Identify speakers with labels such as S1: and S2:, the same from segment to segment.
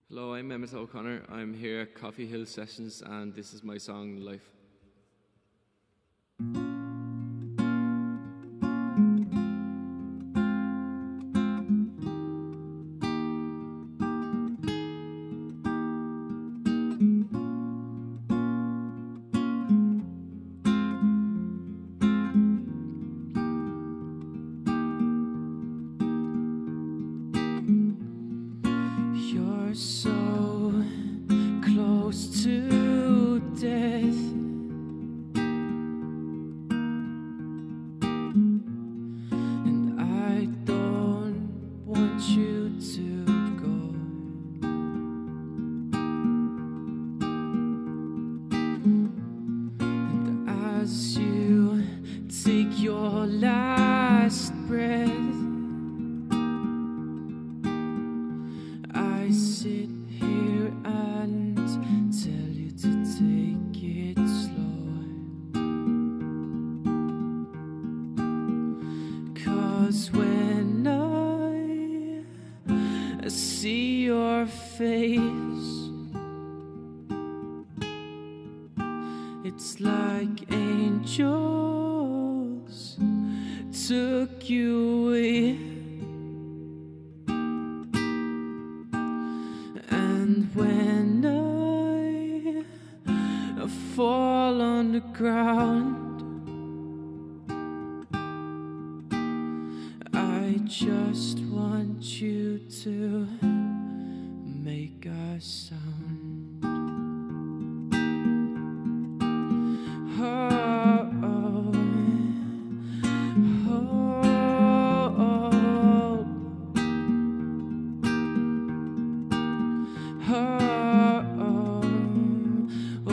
S1: Hello, I'm Emmett O'Connor. I'm here at Coffee Hill Sessions and this is my song, Life. You're so close to death, and I don't want you to go. And as you take your last breath, I sit here and tell you to take it slow, 'cause when I see your face, it's like angels took you away. And when I fall on the ground, I just want you to make a sound. Oh, oh, oh, oh, oh,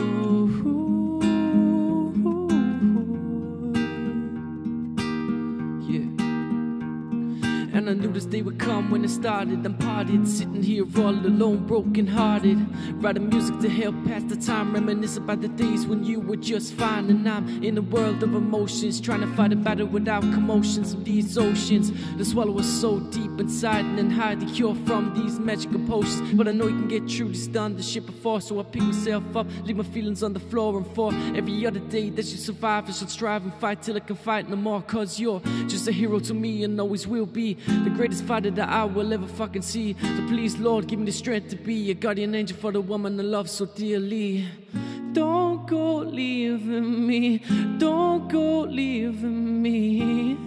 S1: yeah. And I knew this day would come when it started. I'm parted, sitting here all alone, broken hearted, writing music to help pass the time, reminisce about the days when you were just fine. And I'm in a world of emotions, trying to fight a battle without commotions of these oceans. The swallow is so deep inside and hide the cure from these magical potions. But I know you can get through this, done the shit before, so I pick myself up, leave my feelings on the floor. And for every other day that you survive, I should strive and fight till I can fight no more. 'Cause you're just a hero to me and always will be the greatest fighter that I will ever fucking see. So please, Lord, give me the strength to be a guardian angel for the woman I love so dearly. Don't go leaving me, don't go leaving me.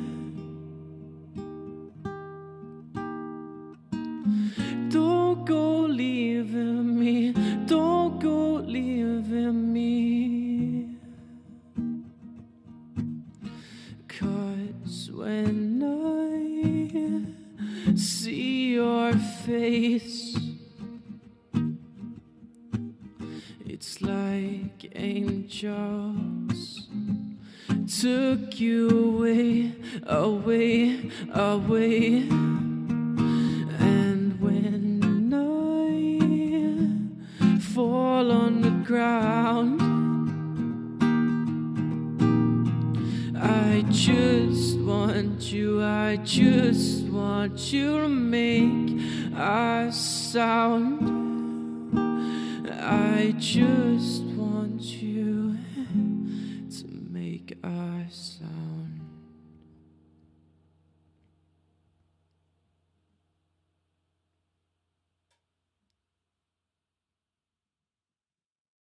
S1: Don't go leaving me, don't go leaving me. 'Cause when I see your face, it's like angels took you away, away, away. And when I fall on the ground, I just want you, I just want you to make a sound. I just want you to make a sound.